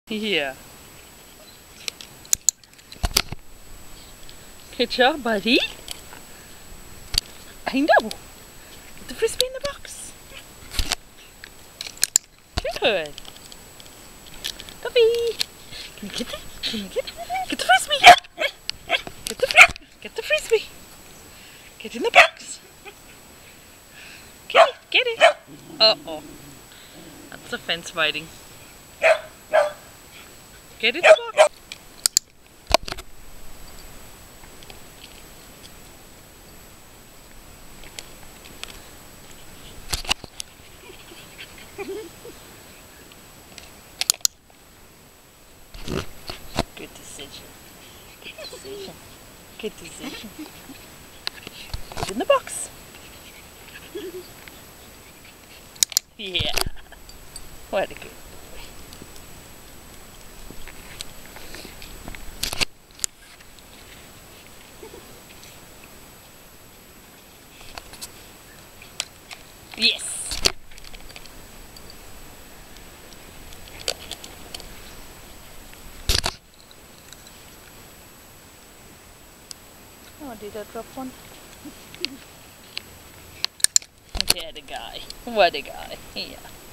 Yeah. Good job, buddy. I know. Get the frisbee in the box. Good. Puppy. Can you get it? Can you get it? Get the frisbee. Get the frisbee. Get in the box. Get it. Uh-oh. That's a fence fighting. Get in the box. Good decision. Good decision. Good decision. Get in the box. Yeah. What a good boy. Yes. Oh, did I drop one? Yeah, the guy. What a guy. Yeah.